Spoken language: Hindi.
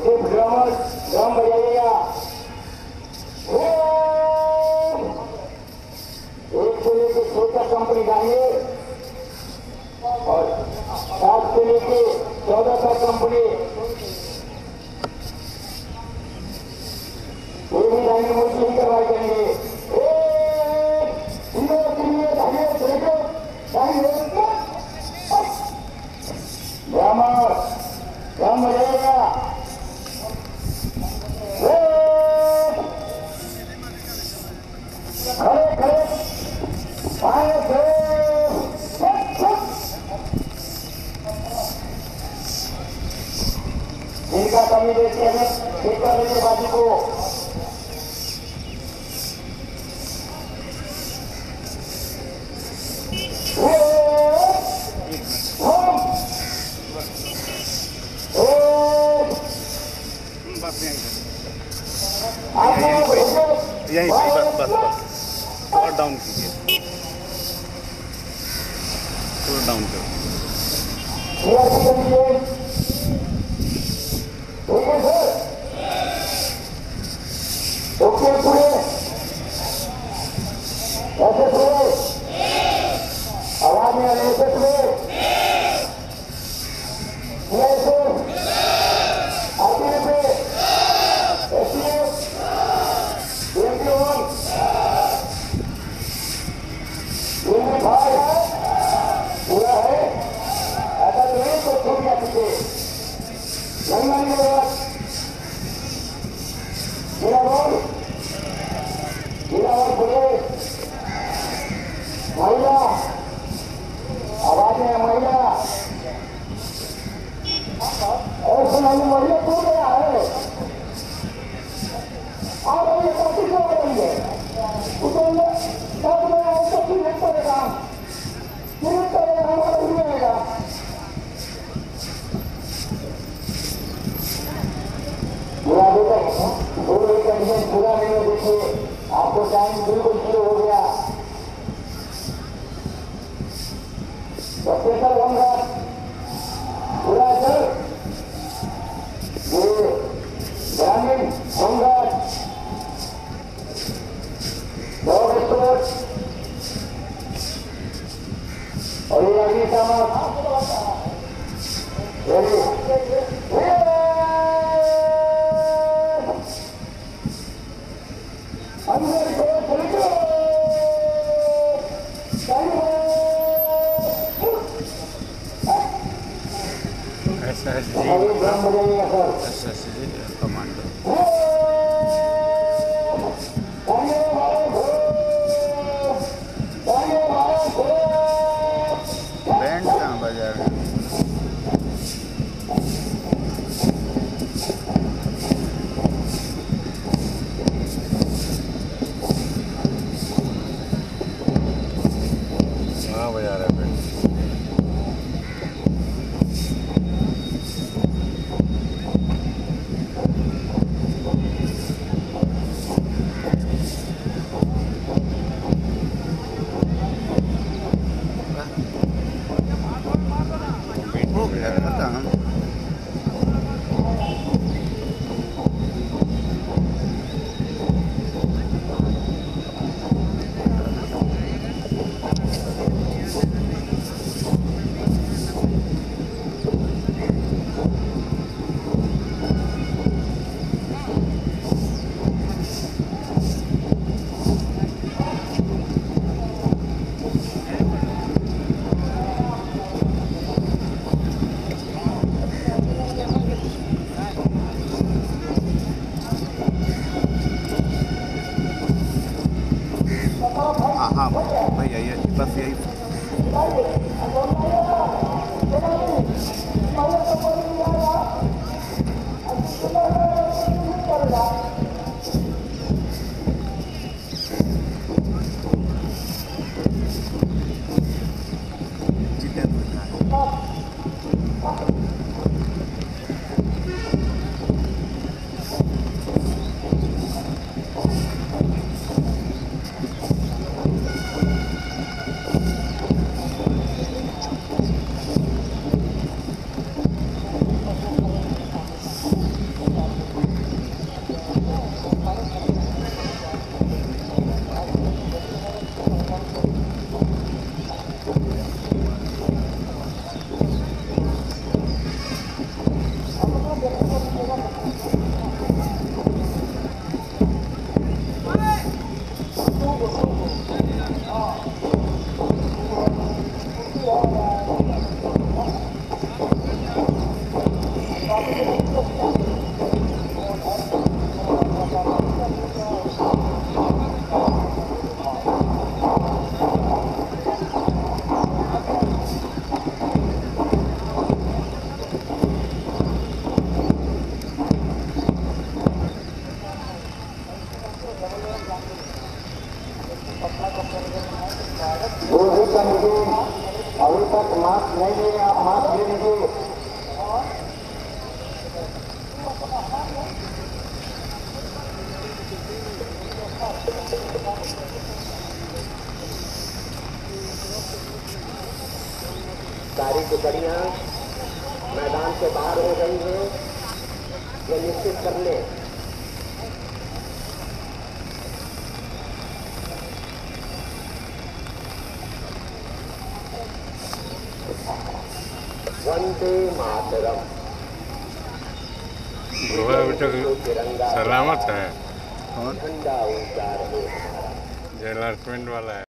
सिर्फ ड्रमर ड्रम बजाइएगा। एक से लेके 6 तक कंपनी गाएंगे और 7 से लेके 14 तक कंपनी ये भी गाएंगे, मूर्ति ही करवाई करेंगे। ड्रामर ड्रम बजाइएगा। खड़े खड़े पाए से जिनका कमी देखते हैं ठीक कर लेंगे बाजी को। यहीं बस और डाउन कीजिए, थोड़ा डाउन करो। ओके पूरे ऐसे पूरे आवाज में आने से पूरे महिला आवाज में महिला ऐसे नहीं महिला टूट गया है। आप अभी काफी क्यों करेंगे उतरने तब मैं ऐसा क्लिक करेगा हमारा उड़ जाएगा। पूरा कंडीशन पूरा नहीं है। देखिए आपको टाइम बिल्कुल शुरू हो गया। स्पेशल होगा पूरा सर ये ग्रामीण होगा दौड़ स्पोर्ट और ये अग्निशामक अंदर SSG कमांडो बैंड कहाँ बजा रहे हैं? हाँ बजा रहे हैं बैंड। दूसरी कमेटी अभी तक मास्क नहीं लिए, आप मास्क ले लीजिए। सारी टुकड़ियां मैदान से बाहर हो गई हैं, ये निश्चित कर लें। वंदे मातरम। गोवा अभी तक सलामत है, झंडा ऊंचा रहे। जो अलाटमेंट वाला है।